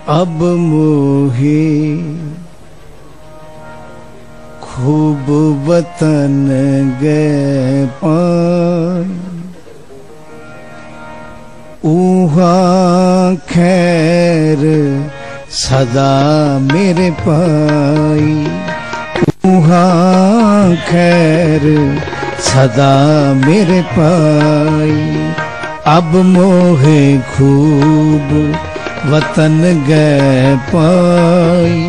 अब मोहे खूब वतन गए पाई, ऊहाँ खैर सदा मेरे पाई, ऊहाँ खैर सदा मेरे पाई। अब मोहे खूब वतन गए पाई,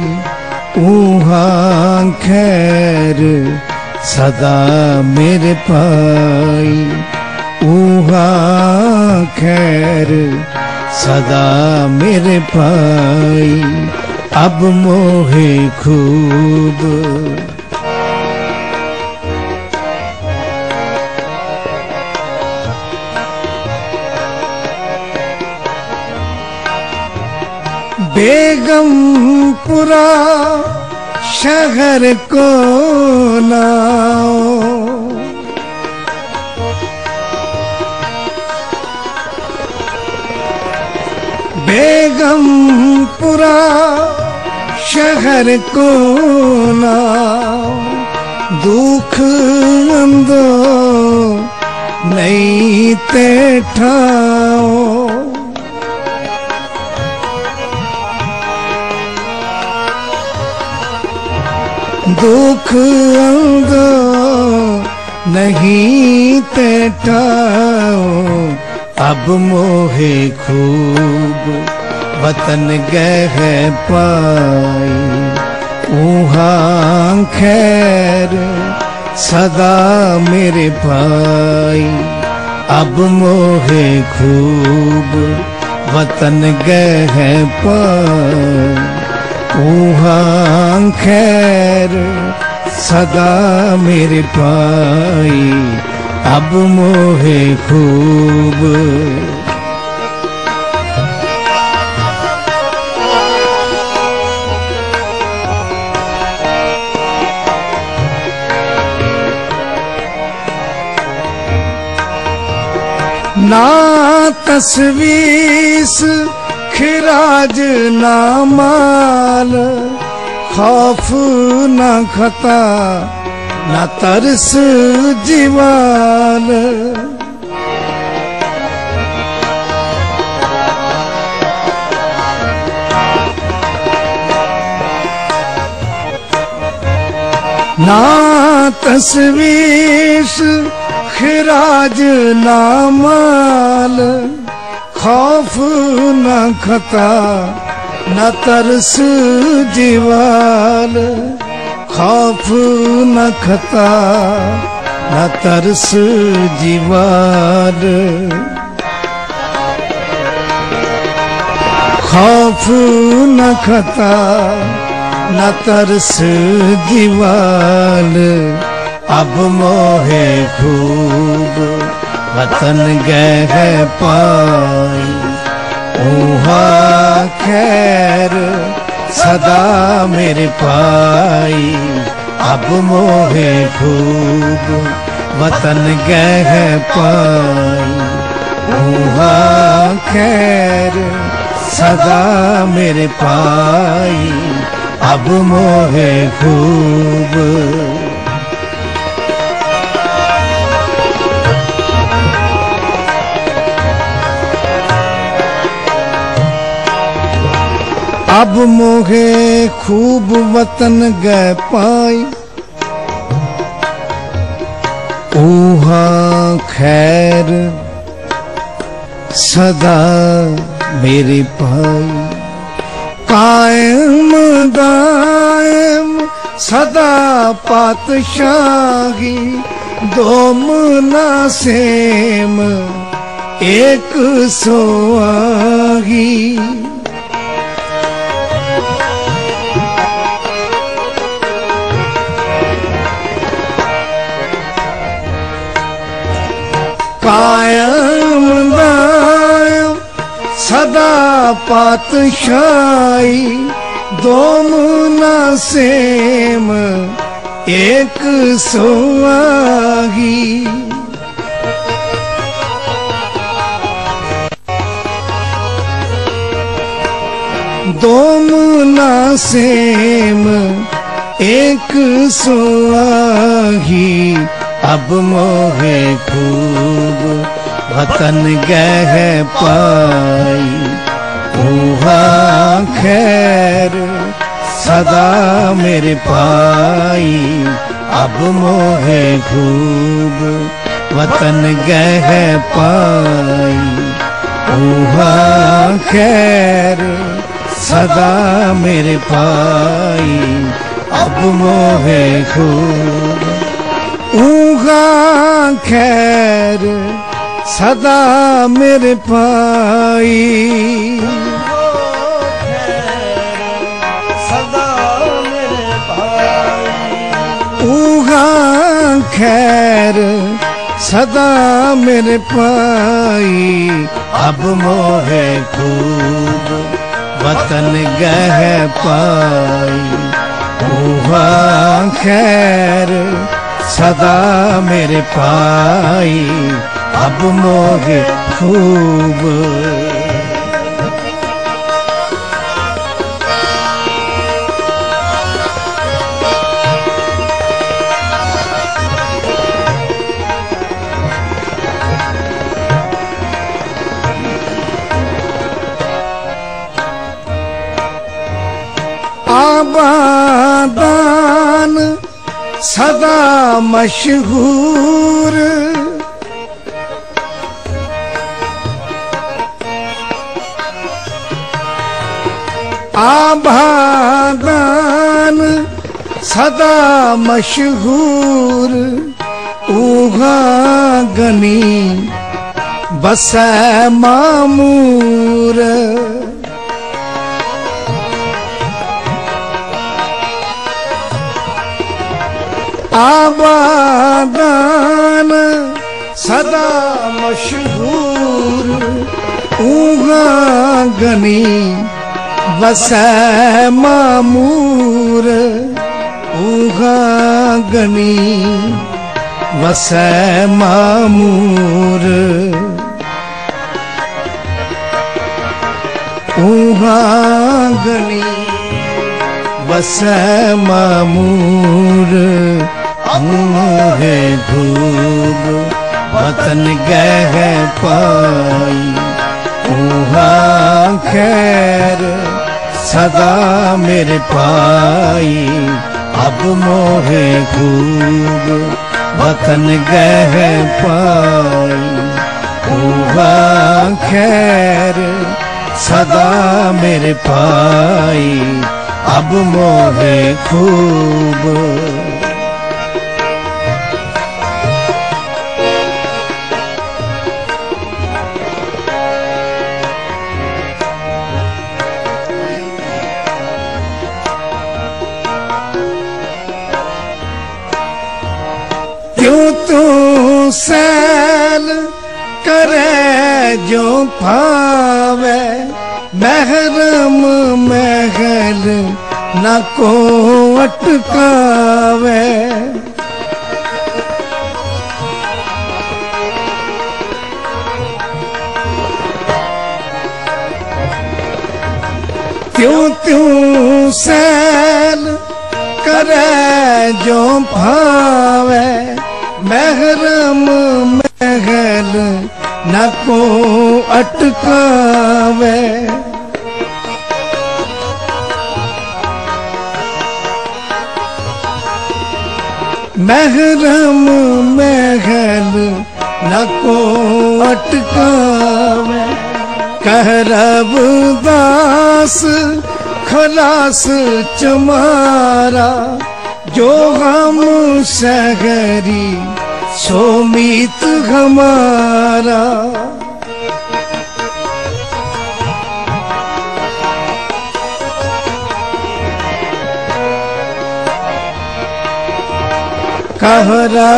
ऊहाँ खैर सदा मेरे पाई, ऊहाँ खैर सदा मेरे पाई। अब मोहे खूब बेगमपुरा शहर को लाओ, बेगमपुरा शहर को लाओ, दुख अंदो नहीं ते ठाओ, दुख अंदो नहीं ते ठाओ। अब मोहे खूब वतन गए पाई, ऊहाँ खैर सदा मेरे पाई। अब मोहे खूब वतन गए पाई, ऊहाँ खैर सदा मेरे पाई। अब मोहे खूब ना तस्वीस खिराज ना माल, खौफ ना खता ना तरस जीवाल, ना तस्वीस खिराज ना माल, खौफ न खता न तरस जीवाल, खौफ न खता न तरस जीवाल, खौफ न खता न तरस जीवाल। अब मोहे खूब वतन गए पाई, ऊहाँ खैर सदा मेरे पाई। अब मोहे खूब वतन गए पाई, ऊहाँ खैर सदा मेरे पाई। अब मोहे खूब अब मोहे खूब वतन गए पाई, ऊहाँ खैर सदा मेरे पाई। कायम दायम सदा पातशाही, दो मुना सेम एक सोआही। कायम दायम सदा पातशाही, दो मुना सेम एक सोआही। दोमना सेम एक सुआही, अब मोहे खूब वतन गह पाई। वहाँ खैर सदा मेरे पाई, अब मोहे खूब वतन गह पाई। वहाँ खैर सदा मेरे पाई, अब मोहे खूब। वहाँ खैर सदा मेरे पाई, वहाँ खैर सदा मेरे पाई, अब मोहे खूब वतन गह पाई। वहाँ खैर सदा मेरे पाई, अब मोहे खूब। आबादान सदा मशहूर, आबादान सदा मशहूर। उहाँ गनी बसै मामूर, आबादान सदा मशहूर। उहाँ गनी बसै मामूर, उहाँ गनी बसै मामूर। उहाँ गनी बसै मामूर, मोहे खूब वतन गह पाई। वहाँ खैर सदा मेरे पाई, अब मोहे खूब वतन गह पाई। वहाँ खैर सदा मेरे पाई, अब मोहे खूब। क्यों तू सैल करे जो पावे, महरम महल न को अटकावे। क्यों तू सैल करे जो भावे, महरम महल न को अटकावे। महरम महल न को अटकावे। कह रबदास खलास चमारा, जो हम सहरी सोमीत हमारा। कह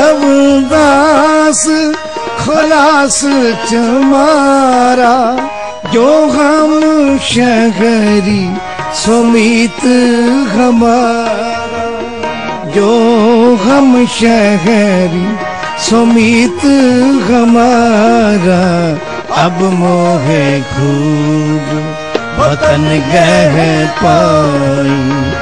रबदास खलास चमारा, जो हम शहरी सुमित हमारा। जो हम शहरी सुमित हमारा, अब मोहे खूब वतन गह पाई।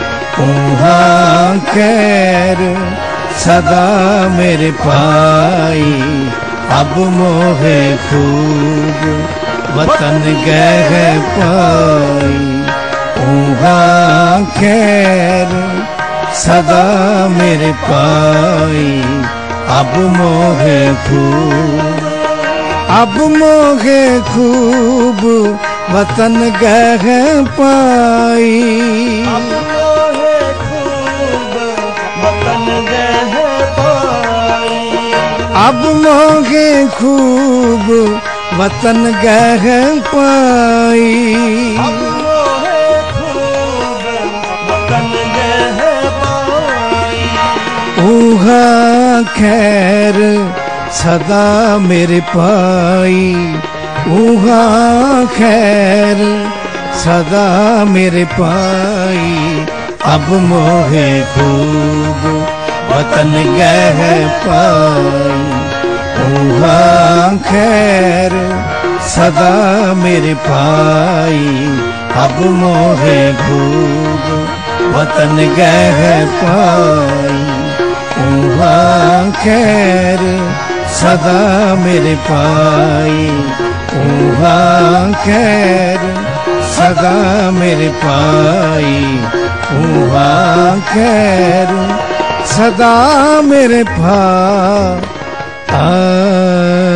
वहाँ खैर सदा मेरे पाई, अब मोहे खूब वतन गह पाई। वहाँ खैर सदा मेरे पाई, अब मोहे खूब, अब मोहे खूब वतन गह पाई। अब मोहे खूब वतन गह पाई। अब मोहे खूब वतन गह पाई। अब मोहे खूब वतन गह पाई। ऊहा खैर सदा मेरे पाई। ऊहा खैर सदा मेरे पाई, अब मोहे खूब वतन गह पाई। ऊहा खैर सदा मेरे पाई, अब मोहे खूब वतन गह पाई। ऊहा खैर सदा मेरे पाई। ऊहा खैर सदा मेरे पाई। ऊहा खैर सदा मेरे पाई।